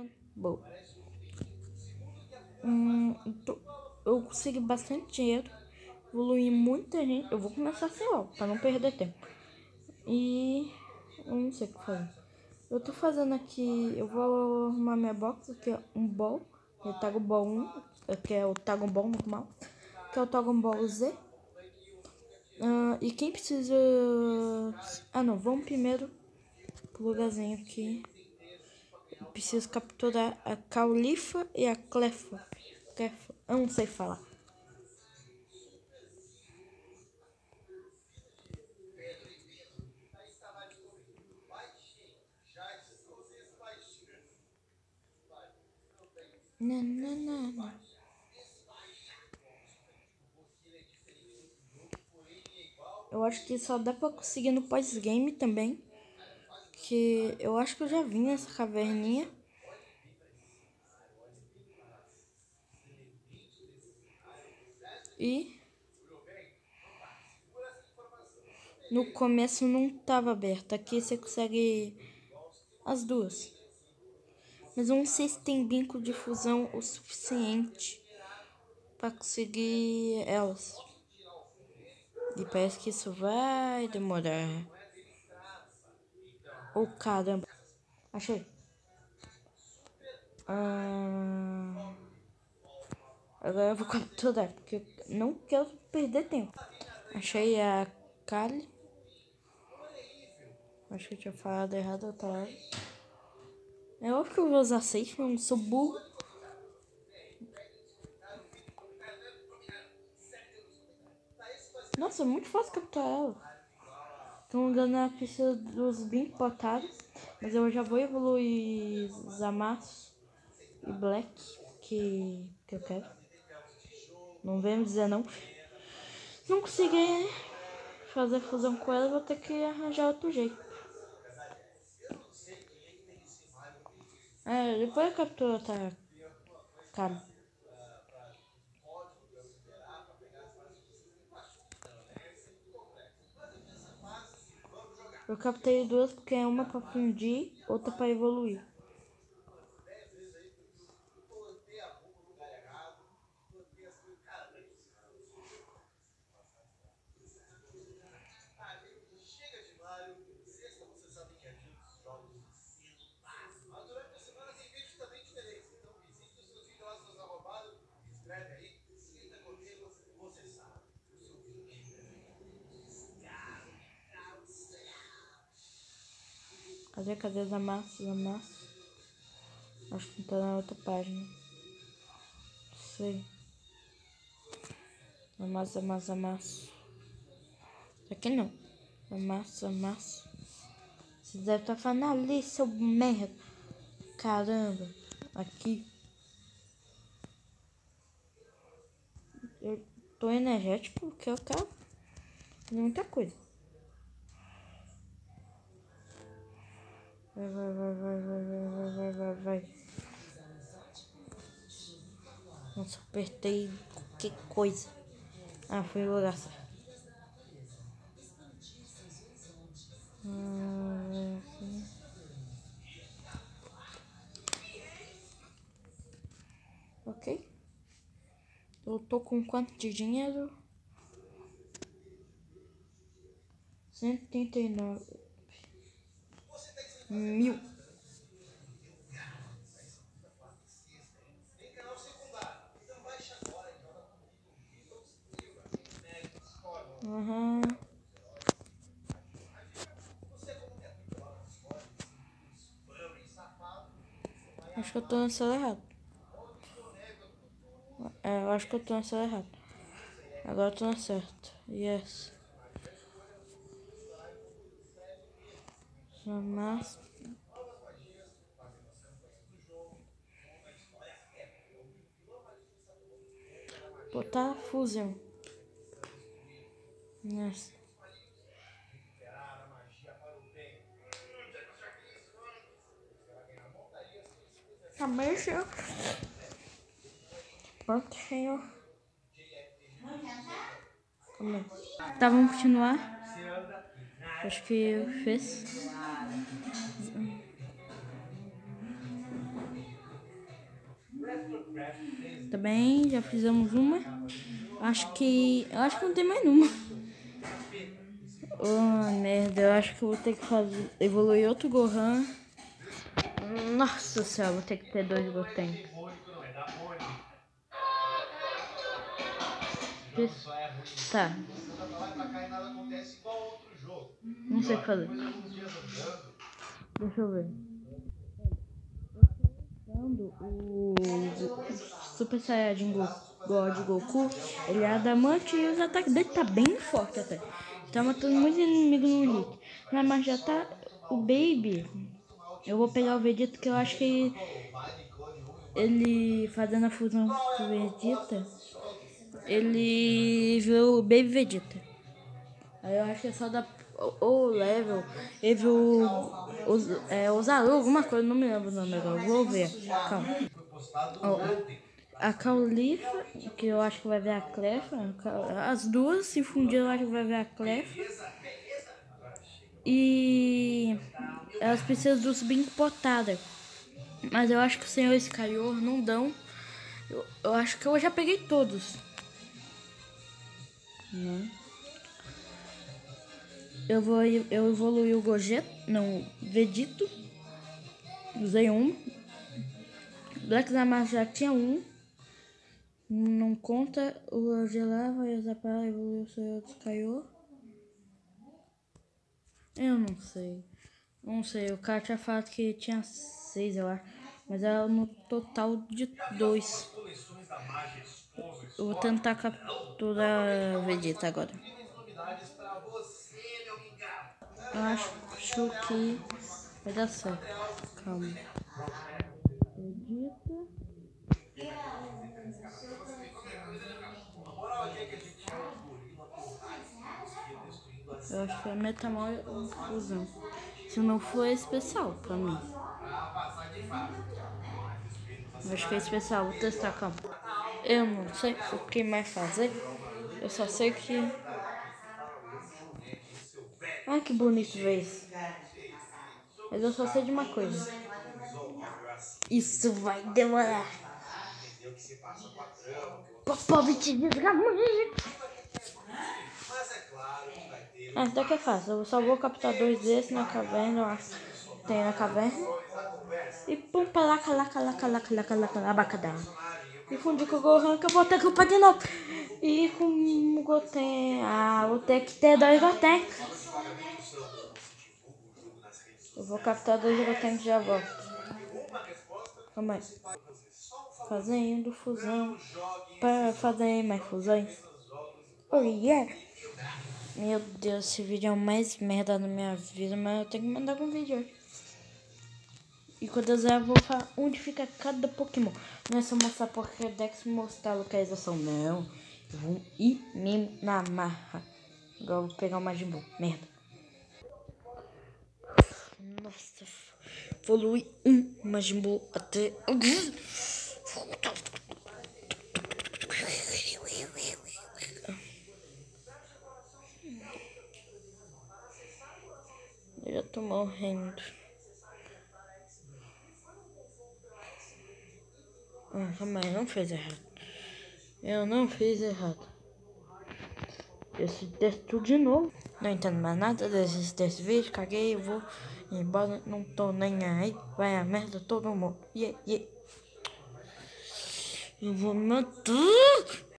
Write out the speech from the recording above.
Bom, tô- eu consegui bastante dinheiro, evoluí muita gente. Eu vou começar assim logo, pra não perder tempo. E eu não sei o que fazer. Eu tô fazendo aqui, eu vou arrumar minha box, aqui é um ball, é Dragon Ball 1, que é o Dragon Ball normal, que é o Dragon Ball Z. E quem precisa... Ah não, vamos primeiro pro lugarzinho aqui. Eu preciso capturar a Caulifa e a Clefa. Eu não sei falar. Não. Eu acho que só dá pra conseguir no pós-game também. Que eu acho que eu já vi nessa caverninha. E no começo não tava aberto. Aqui você consegue as duas. Mas eu não sei se tem bico de fusão o suficiente pra conseguir elas. E parece que isso vai demorar. Oh, caramba. Achei. Agora eu vou capturar, porque eu não quero perder tempo. Achei a Kali. Acho que eu tinha falado errado outra hora. É óbvio que eu vou usar safe, eu não sou burro. Nossa, é muito fácil capturar ela. Estão dando a pista dos bem potados. Mas eu já vou evoluir Zamasu e Black, que eu quero. Não vem me dizer não. Se não conseguir fazer fusão com ela, eu vou ter que arranjar outro jeito. Depois eu capturo outra cara. Eu captei duas porque é uma pra fundir, outra pra evoluir. Cadê Zamasu? Acho que tá na outra página. Não sei. Zamasu. Aqui não. Zamasu. Você deve estar falando ali, seu merda. Caramba. Aqui. Eu tô energético porque eu quero muita coisa. Vai. Nossa, apertei qualquer coisa. Foi o lugar certo. Ok. Eu tô com quanto de dinheiro? 139.000. Acho que eu tô na sala errada. Eu acho que eu tô na sala errada. Agora eu tô na certa. Yes. Mas... botar Fusion. Yes. Também, senhor. Pronto, senhor. Tá, vamos continuar. Acho que eu fiz. Também já fizemos uma. Acho que não tem mais uma. Oh, merda, eu acho que eu vou ter que evoluir outro Gohan. Nossa senhora, vou ter que ter 2 Goten. Tá. Não sei o que fazer. Deixa eu ver. O Super Saiyajin God Goku, ele é adamante e os ataques dele tá bem forte até. Tá matando muitos inimigos no hit. Mas já tá o Baby. Eu vou pegar o Vegeta, que eu acho que ele fazendo a fusão com o Vegeta, ele viu o Baby Vegeta. Aí eu acho que é só da o level, ele viu o Zaru, alguma coisa, não me lembro o nome agora. Vou ver, calma. Ó, a Caulifa, que eu acho que vai ver a Clefa. As duas se fundir, eu acho que vai ver a Clefa. E elas precisam do subir potada. Mas eu acho que o Senhor Escaior não dão. Eu acho que eu já peguei todos. Né? Eu evoluí o Gogeta, não, Vegito. Usei um. Black Zamasu já tinha um. Não conta o Gelava e o Zapala evoluiu o Senhor Escaior. Eu não sei. Não sei, o cara tinha falado que tinha 6, eu acho. Mas era no total de 2. Eu vou tentar capturar o Vegeta agora. Eu acho que vai dar certo. Calma. Vegeta. Eu acho que é Metamorfusão. Se não for, é especial pra mim. Eu acho que é especial. Vou testar, calma. Eu não sei o que mais fazer. Eu só sei que... Ai, que bonito ver isso. Mas eu só sei de uma coisa. Isso vai demorar. Popov te desgramou. Ah, isso daqui é fácil. Eu só vou captar 2 desses na caverna. Eu acho que tem na caverna. E pum, palaca, abacadá. E fundir com o Gohan, que eu vou ter que upar de novo. E com o Goten. Ah, vou ter que ter 2 Goten. Eu vou captar 2 Goten que já volto. Calma aí. Fazendo fusão. Para fazer mais fusões. Oh yeah. Meu Deus, esse vídeo é o mais merda da minha vida. Mas eu tenho que mandar um vídeo hoje. E quando eu zerar, eu vou falar onde fica cada Pokémon. Não é só mostrar Pokédex e mostrar a localização, não. Eu vou ir mesmo na marra. Agora eu vou pegar o Majin Buu. Merda. Nossa. Evolui um Majin Buu até... Eu já tô morrendo. Calma aí, não fez errado. Eu não fiz errado. Esse texto tudo de novo. Não entendo mais nada desse vídeo. Caguei, eu vou embora. Não tô nem aí. Vai a merda todo mundo. Yeah. Eu vou matar.